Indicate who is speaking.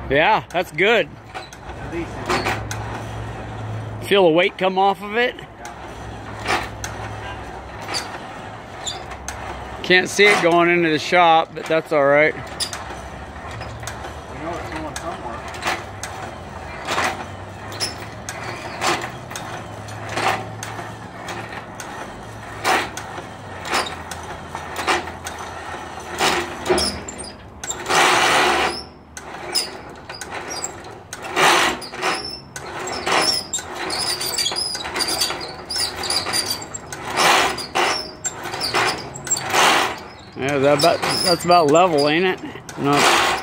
Speaker 1: Yeah, that's good. Feel the weight come off of it? Can't see it going into the shop, but that's all right.
Speaker 2: You know it's going somewhere.
Speaker 1: Yeah, that's about level, ain't it? No.